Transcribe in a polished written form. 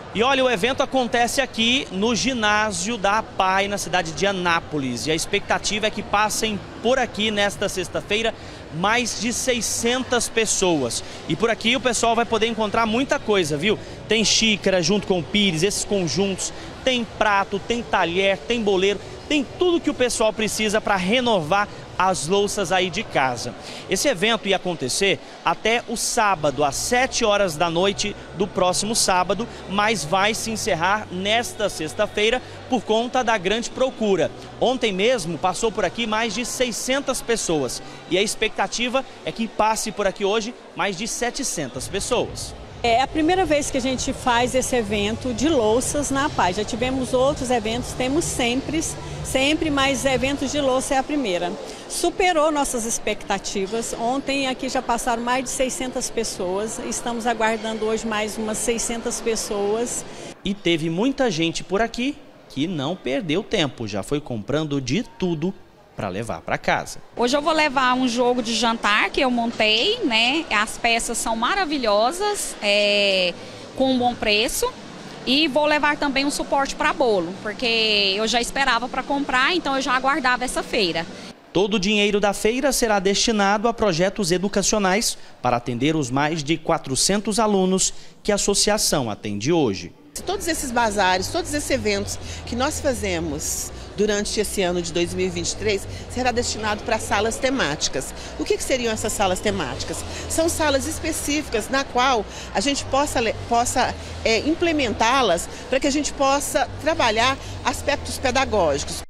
E olha, o evento acontece aqui no ginásio da APAE, na cidade de Anápolis. E a expectativa é que passem por aqui nesta sexta-feira mais de 600 pessoas. E por aqui o pessoal vai poder encontrar muita coisa, viu? Tem xícara junto com o pires, esses conjuntos, tem prato, tem talher, tem boleiro, tem tudo que o pessoal precisa para renovar as louças aí de casa. Esse evento ia acontecer até o sábado, às 7 horas da noite do próximo sábado, mas vai se encerrar nesta sexta-feira por conta da grande procura. Ontem mesmo passou por aqui mais de 600 pessoas e a expectativa é que passe por aqui hoje mais de 700 pessoas. É a primeira vez que a gente faz esse evento de louças na APAE. Já tivemos outros eventos, temos sempre, mas eventos de louça é a primeira. Superou nossas expectativas. Ontem aqui já passaram mais de 600 pessoas. Estamos aguardando hoje mais umas 600 pessoas. E teve muita gente por aqui que não perdeu tempo, já foi comprando de tudo para levar para casa. Hoje eu vou levar um jogo de jantar que eu montei, né? As peças são maravilhosas, com um bom preço. E vou levar também um suporte para bolo, porque eu já esperava para comprar, então eu já aguardava essa feira. Todo o dinheiro da feira será destinado a projetos educacionais para atender os mais de 400 alunos que a associação atende hoje. Todos esses bazares, todos esses eventos que nós fazemos durante esse ano de 2023 será destinado para salas temáticas. O que seriam essas salas temáticas? São salas específicas na qual a gente possa implementá-las para que a gente possa trabalhar aspectos pedagógicos.